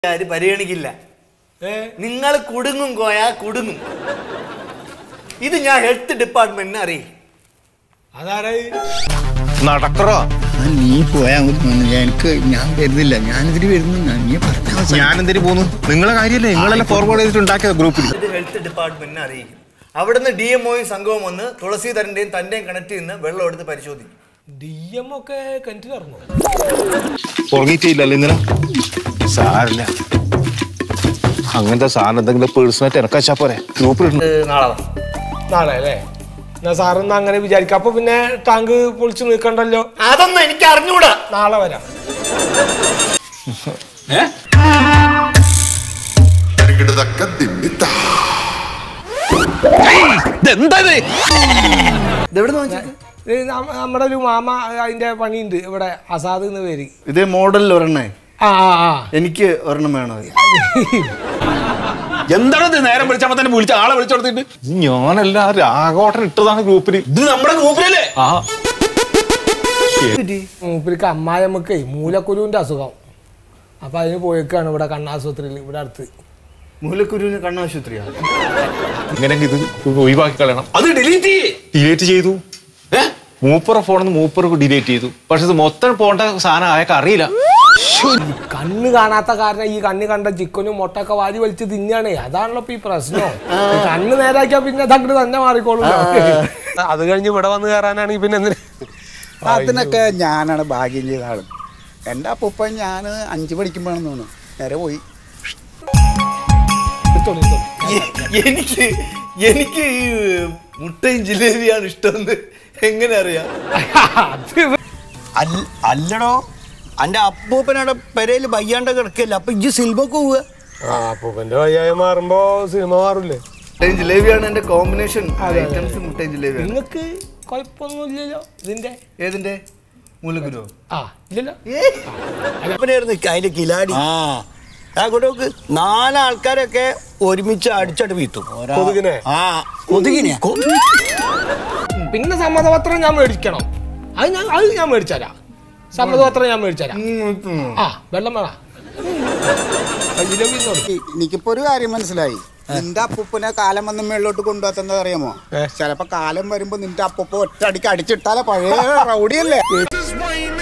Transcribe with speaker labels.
Speaker 1: പരിഗണിക്കില്ല. നിങ്ങൾ കുടുങ്ങും കോയാ കുടുങ്ങും. ഇത് ഞാൻ ഹെൽത്ത് ഡിപ്പാർട്ട്മെന്റിനെ അറിയിക്കും.
Speaker 2: നടക്കറോ
Speaker 3: നീ പോയാ എനിക്ക് ഞാൻ വരുന്നില്ല. ഞാനിതിരി വരുന്നു. നീ
Speaker 2: ഞാനെന്തിനു പോന്നു? നിങ്ങളെ കാര്യമല്ലേ, നിങ്ങളെല്ലാം ഫോർവേഡ് ചെയ്തിട്ട് ഉണ്ടാക്കിയ ഗ്രൂപ്പിൽ.
Speaker 1: ഇത് ഹെൽത്ത് ഡിപ്പാർട്ട്മെന്റിനെ അറിയിക്കും. അവിടുന്ന് DMOയും സംഘവും വന്ന് തുളസീധരന്റെയും തന്റെയും കണക്ട് ചെയ്യുന്ന വെള്ളം എടുത്ത് പരിശോധിക്കും.
Speaker 4: DMO ഒക്കെ കിണറ്റിലിറങ്ങോ?
Speaker 2: ഉറങ്ങിയിട്ടില്ലല്ലോ ഇന്നലെ. സാരില്ല, അങ്ങനത്തെ സാധനം എന്തെങ്കിലും പേഴ്സണായിട്ട് ഇറക്കാച്ചാ പോരെ. ഗ്രൂപ്പിൽ
Speaker 4: നാളെ അല്ലേ? എന്നാ സാറൊന്നും അങ്ങനെ വിചാരിക്കാം. അപ്പൊ പിന്നെ ടാങ്ക് പൊളിച്ച് നിൽക്കണ്ടല്ലോ.
Speaker 1: അതൊന്നും എനിക്ക് അറിഞ്ഞൂടാ.
Speaker 4: നാളെ വരാം. നമ്മുടെ ഒരു മാമ അതിന്റെ പണിയുണ്ട് ഇവിടെ, അസാദ് എന്ന് പേര്.
Speaker 1: ഇതേ മോഡലിൽ ഒരെണ്ണേ. എനിക്ക് ഒരെണ്ണം വേണം.
Speaker 2: എന്താണ് നേരം വിളിച്ചപ്പോ തന്നെ വിളിച്ച ആളെ വിളിച്ചോടത്തിട്ട് ഞാനെല്ലാം രാഘവോട്ടൻ ഇട്ടതാണ് ഗ്രൂപ്പിൽ. ഇത് നമ്മുടെ ഗ്രൂപ്പിലല്ലേ?
Speaker 4: മൂപ്പർക്ക് അമ്മായിമ്മക്കേ മൂലക്കുരുവിന്റെ അസുഖം. അപ്പൊ അതിന് പോയേക്കാണ് ഇവിടെ കണ്ണാശുപത്രിയിൽ, ഇവിടെ അടുത്ത്.
Speaker 1: മൂലക്കുരുവിന് കണ്ണാശുപത്രിയാണ്.
Speaker 2: ഇങ്ങനെ ഇത് ഒഴിവാക്കി കളയണം. അത് ഡിലീറ്റ് ചെയ്തു. മൂപ്പറ ഫോണെന്ന് മൂപ്പർക്ക് ഡിലീറ്റ് ചെയ്തു. പക്ഷെ ഇത് മൊത്തം പോണ്ട സാധനം അയാൾക്ക് അറിയില്ല.
Speaker 4: കണ്ണ് കാണാത്ത കാരണം ഈ കണ്ണ് കണ്ട ചിക്കനും മുട്ടൊക്കെ വാരി വലിച്ച് തിന്നാണേ. അതാണല്ലോ ഇപ്പൊ ഈ പ്രശ്നം. കണ്ണ് നേരാക്കിയാ പിന്നെ അതങ്ങോട്ട് തന്നെ മാറിക്കോളൂ. അത് കഴിഞ്ഞ് ഇവിടെ വന്ന് കയറാനാണെങ്കിൽ പിന്നെ എന്തിനാ?
Speaker 3: അതിനൊക്കെ ഞാനാണ് ഭാഗ്യം ചെയ്ത ആള്. എൻ്റെ അപ്പൂപ്പ ഞാൻ 5 പഠിക്കുമ്പോഴാണെന്ന് തോന്നുന്നു നേരെ പോയി.
Speaker 1: എനിക്ക് ഈ മുട്ടയും ജിലേബിയാണ് ഇഷ്ടമെന്ന് എങ്ങനെ അറിയാം?
Speaker 5: അല്ലടോ, അന്റെ അപ്പൂപ്പനവിടെ പെരയിൽ വയ്യാണ്ട കിടക്കല്ല. അപ്പൊ ഇജ്ജ് സിനിമക്ക് പോവുക.
Speaker 4: അപ്പൂപ്പന്റെ വയ്യായി മാറുമ്പോ സിനിമ മാറൂലേ?
Speaker 1: മുട്ടയും ജിലേബിയാണ് എന്റെ കോമ്പിനേഷൻ ഐറ്റംസ്. മുട്ടയും ജിലേബിയാണ്.
Speaker 4: നിങ്ങൾക്ക് കുഴപ്പമൊന്നുമില്ലല്ലോ ഇതിന്റെ?
Speaker 1: ഏതിന്റെ? മൂലക്കുരു?
Speaker 4: ഇല്ലല്ലോ.
Speaker 5: അപ്പനായിരുന്നു അതിന്റെ കിലാടി. അങ്ങോട്ടോക്ക് 4 ആൾക്കാരൊക്കെ ഒരുമിച്ച് അടിച്ചടി വീത്തും. കൊതുകിനെ.
Speaker 4: പിന്നെ സമ്മതപത്രം ഞാൻ മേടിക്കണം. അത് ഞാൻ മേടിച്ചരാം. സമ്മതപത്രം ഞാൻ മേടിച്ചരാം. വെള്ളം വേണം.
Speaker 3: എനിക്കിപ്പോ ഒരു കാര്യം മനസ്സിലായി. നിന്റെ അപ്പൂപ്പനെ കാലം വന്ന് മേളിലോട്ട് കൊണ്ടുപോകുന്നത് അറിയാമോ? ചിലപ്പോ കാലം വരുമ്പോ നിന്റെ അപ്പൂപ്പ ഒറ്റ അടിക്ക് അടിച്ചിട്ടാലേ പഴയ റൗഡിയല്ലേ.